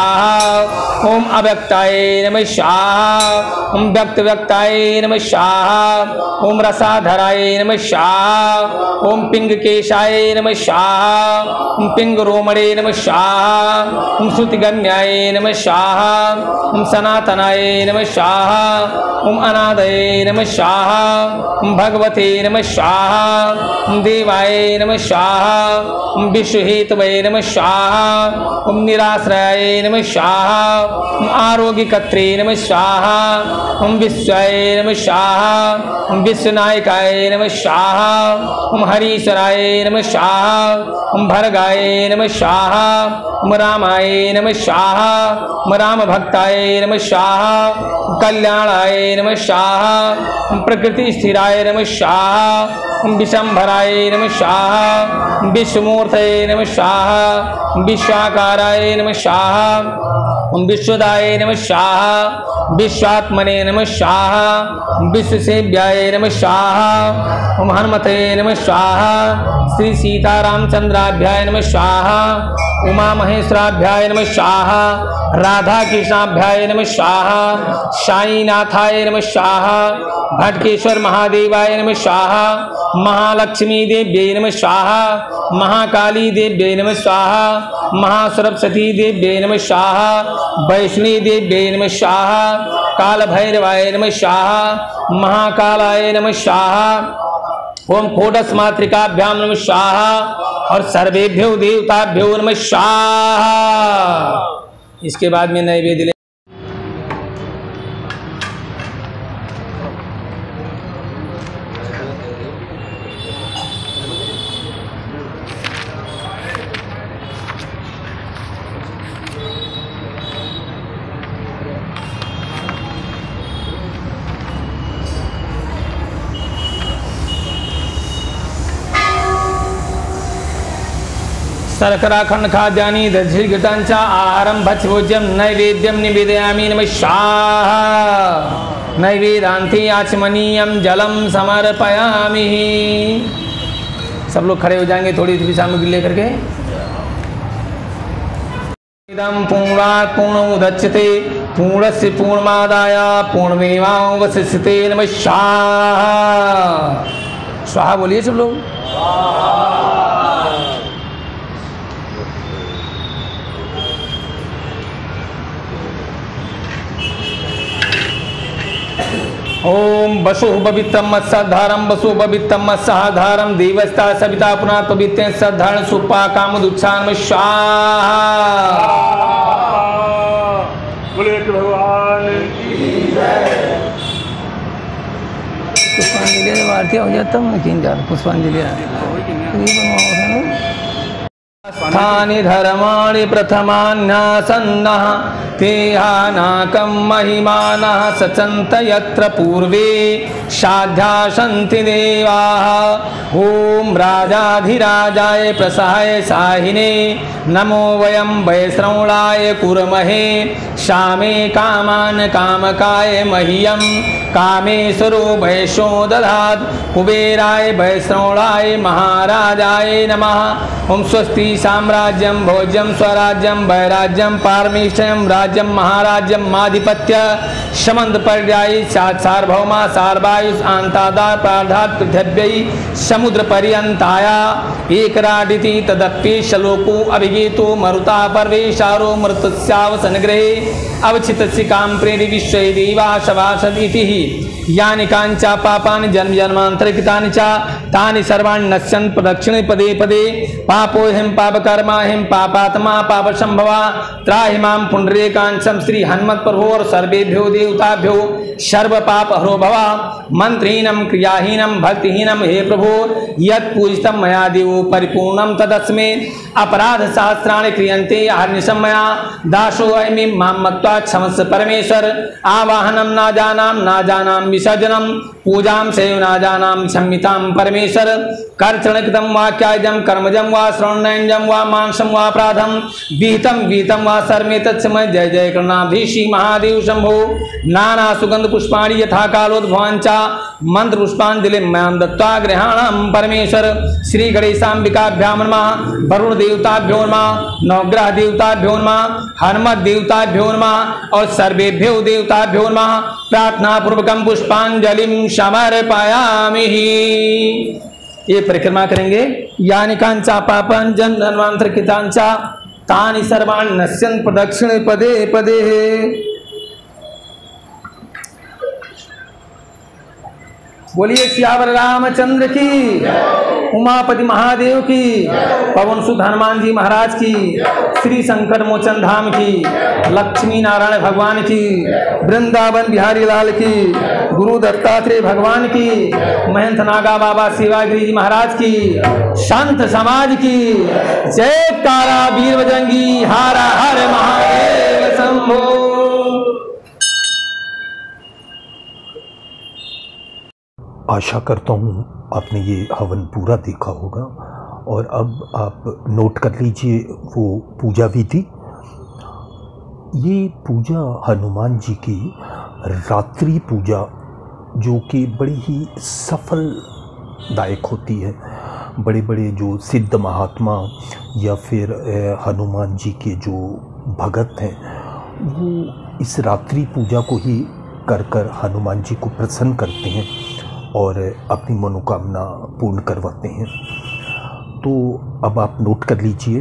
स्वाहा। ओम अव्यक्ताय नमः स्वाहा। ओम व्यक्ताय नमः स्वाहा। ओम रसाधराय नमः स्वाहा। ओम पिंगकेशाय नमः स्वाहा। ओम पिंग रोमणे नमः स्वाहा। ओम श्रुतिगम्याय नमः स्वाहा। ओम सनातनाय नमः स्वाहा। ओम अनादये नमः स्वाहा। ओम भगवते नमः स्वाहा। ओम देवाय नमः स्वाहा। ओम विश्वहेतवे नमः स्वाहा। ओम निराश्रयाय नमः स्वाहा। ओम आरोग्यकर्त्रे नमः स्वाहा। ओम विश्वाय नमः स्वाहा। ओम विश्वनायकाय नमः स्वाहा। ओम हरीश्वराय नमः स्वाहा। ओम भर्गाय नमः स्वाहा। ओम रामाय नमः स्वाहा। ओम राम भक्ताय नमः स्वाहा। कल्याणाय नमः स्वाहा। ओम प्रकृति स्थिराय नमः स्वाहा। ओम विशंभराय नमः स्वाहा। ओम विश्वमूर्तये नमः स्वाहा। ओम विश्वाकाराय नमः स्वाहा। ओम विश्वदाय नमः स्वाहा। विश्वात्मने नमः स्वाहा। ओम विश्वसेव्याय नमः स्वाहा। ओम हनुमते नमः स्वाहा। श्री सीतारामचंद्राभ्याय नमः स्वाहा। उमा महेश्वराभ्याय नमः स्वाहा। राधा कृष्णाभ्याय नमः स्वाहा। साईनाथाय नमः स्वाहा। भटकेश्वर महादेवाय नमः स्वाहा। महालक्ष्मी देव्यै नमः स्वाहा। महाकाली देव्यै नमः स्वाहा। महासरस्वती देव्यै नमः स्वाहा। वैष्णी देव्यै नमः स्वाहा। कालभैरवाय नमः स्वाहा। महाकालाय नमः स्वाहा। ओम कोटस मातृकाभ्याम नमः स्वाहा। और सर्वेभ्यो देवताभ्यो नमः स्वाहा। इसके बाद में नैवेद्य शर्कराखंड खाद्यानि दधिघृतं च आहारं भक्षभोज्यं नैवेद्यं निवेदयामि नमः स्वाहा। नैवेदान्ते आचमनीयं जलं समर्पयामि। सब लोग खड़े हो जाएंगे थोड़ी थोड़ी सामग्री लेकर के। इदं पूर्णात् पूर्णमुदच्यते पूर्णस्य पूर्णमादाय पूर्णमेवावशिष्यते नमः स्वाहा। स्वाहा बोलिए सब लोग। ओम वसु पवित्रम मत्सधारम वसु पवित्रम मत्सधारम देवस्ता सविता पुनः पवित्र सधारण सुपा कामदुच्छान स्वाहा। बोले भगवान की जय। पुष्पांजलि आरती हो जाता हूँ लेकिन पुष्पांजलि स्थानि धर्माणि प्रथमान्यासन्नः तेहानाकं महिमानः सचन्त यत्र पूर्वे साध्यासन्ति देवाः। ॐ राजाधिराजाय प्रसहाय साहिने नमो वयं वैश्रवणाय कुर्महे शामे कामान् कामकाय मह्यं कामेश्वरो वैश्यो दधात् कुबेराय वैश्रवणाय महाराजाय नमः। ओम स्वस्ति साम्राज्यं भोज्यं स्वराज्यं वैराज्यं पारमेष्ठ्यं राज्यं महाराज्यं माधिपत्य समंत पर्यायी सार्वभौमा सार्वायुष आंतादार प्रार्धात पृथिव्यै समुद्र पर्यंताया एकराडिति तदप्ये श्लोको अभिगीतो मरुता पर्वेशारो मृतस्यावसनग्रहे अवचितस्य काम्प्रेणि विश्वे देवा सभासद इति यानि कांचा पापानि जन्म जन्मांतर कृतानि च तानि सर्वाणि नश्यन्ति प्रदक्षिणे पदे पदे पापोऽहं पापकर्माऽहं पापात्मा पापसंभवा त्राहि मां पुण्डरीकांशं श्री हनुमत् प्रभो और सर्वेभ्यो देवताभ्यो सर्व पाप हरो भवा मंत्रहीनम क्रियाहीनम भक्तिहीनम हे प्रभो यत् पूजितं मया देवो परिपूर्णं तदस्मै अपराध शास्त्राणि क्रियन्ते हर्निशं मया दासो अयमि मां मत्वा क्षमस्व परमेश्वर आवाहनं ना जानां विसर्जनं पूजां सेवना जानां संहितां परमेश्वर कर्तृणकृतं वाक्यायजं कर्मजं वा श्रवणनयनजं वा मांसं वा अपराधं विहितं वा सर्वे तत्समय जय जय गणाधीश महादेव शंभो नाना सुगंध पुष्पाणि यथा कालोद्भवांच मंत्र पुष्पांजलि मयां दत्त्वा गृहाणां परमेश्वर श्री गणेशांबिकाभ्यां नमः वरुण देवताभ्यो नमः नवग्रह देवताभ्यो नमः हनुमत देवताभ्यो नमः और सर्वेभ्यो देवताभ्यो नमः प्रार्थना पूर्वकं पुष्पांजलिं समर्पयामि। ये परिक्रमा करेंगे। यानि कांचा पापं जन्म जन्मांतर कृतांचा तानि सर्वाणि नश्यन्ति प्रदक्षिणे पदे पदे। बोलिए सियावर रामचंद्र की, उमापति महादेव की, पवन सुत हनुमान जी महाराज की, श्री संकट मोचन धाम की, लक्ष्मी नारायण भगवान की, वृंदावन बिहारी लाल की, गुरु दत्तात्रेय भगवान की, महंत नागा बाबा शिवागिरी जी महाराज की, संत समाज की जय कारा वीर बजरंगी हर हर महादेव शंभो। आशा करता हूँ आपने ये हवन पूरा देखा होगा और अब आप नोट कर लीजिए वो पूजा विधि। ये पूजा हनुमान जी की रात्रि पूजा जो कि बड़ी ही सफलदायक होती है। बड़े बड़े जो सिद्ध महात्मा या फिर हनुमान जी के जो भगत हैं वो इस रात्रि पूजा को ही कर कर हनुमान जी को प्रसन्न करते हैं और अपनी मनोकामना पूर्ण करवाते हैं। तो अब आप नोट कर लीजिए,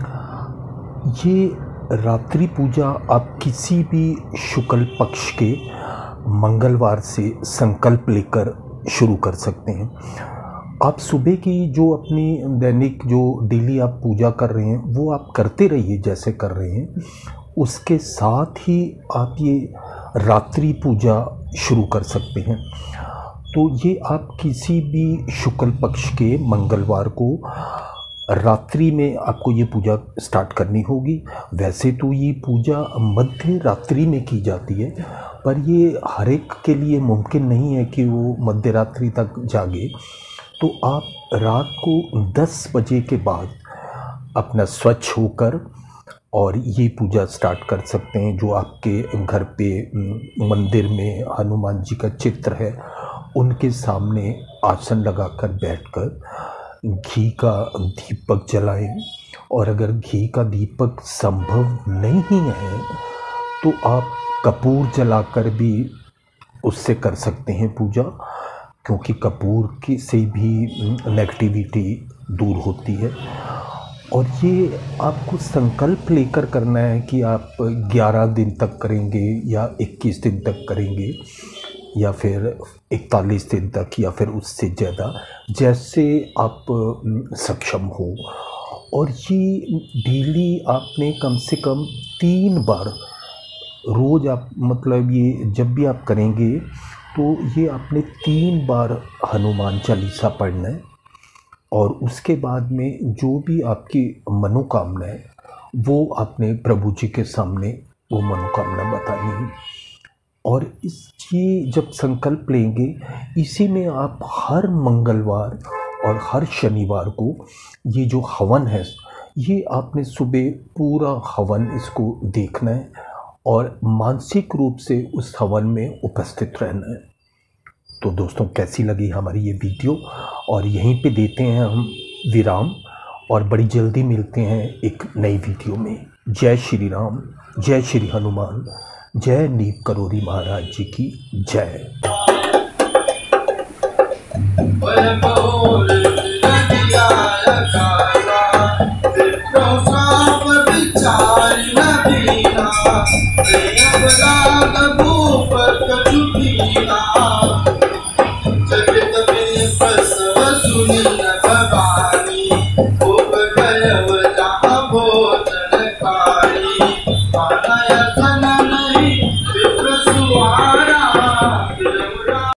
ये रात्रि पूजा आप किसी भी शुक्ल पक्ष के मंगलवार से संकल्प लेकर शुरू कर सकते हैं। आप सुबह की जो अपनी दैनिक जो डेली आप पूजा कर रहे हैं वो आप करते रहिए जैसे कर रहे हैं, उसके साथ ही आप ये रात्रि पूजा शुरू कर सकते हैं। तो ये आप किसी भी शुक्ल पक्ष के मंगलवार को रात्रि में आपको ये पूजा स्टार्ट करनी होगी। वैसे तो ये पूजा मध्य रात्रि में की जाती है, पर ये हर एक के लिए मुमकिन नहीं है कि वो मध्य रात्रि तक जागे। तो आप रात को 10 बजे के बाद अपना स्वच्छ होकर और ये पूजा स्टार्ट कर सकते हैं। जो आपके घर पे मंदिर में हनुमान जी का चित्र है उनके सामने आसन लगाकर बैठकर घी का दीपक जलाएं। और अगर घी का दीपक संभव नहीं है तो आप कपूर जलाकर भी उससे कर सकते हैं पूजा, क्योंकि कपूर की से भी नेगेटिविटी दूर होती है। और ये आपको संकल्प लेकर करना है कि आप 11 दिन तक करेंगे या 21 दिन तक करेंगे या फिर 41 दिन तक या फिर उससे ज़्यादा, जैसे आप सक्षम हो। और ये डेली आपने कम से कम 3 बार रोज़ आप मतलब ये जब भी आप करेंगे तो ये आपने 3 बार हनुमान चालीसा पढ़ना है। और उसके बाद में जो भी आपकी मनोकामना है वो आपने प्रभु जी के सामने वो मनोकामना बतानी है। और ये जब संकल्प लेंगे इसी में आप हर मंगलवार और हर शनिवार को ये जो हवन है ये आपने सुबह पूरा हवन इसको देखना है और मानसिक रूप से उस हवन में उपस्थित रहना है। तो दोस्तों कैसी लगी हमारी ये वीडियो, और यहीं पे देते हैं हम विराम और बड़ी जल्दी मिलते हैं एक नई वीडियो में। जय श्री राम, जय श्री हनुमान, जय नीप करोरी महाराज जी की जय। भूप कछु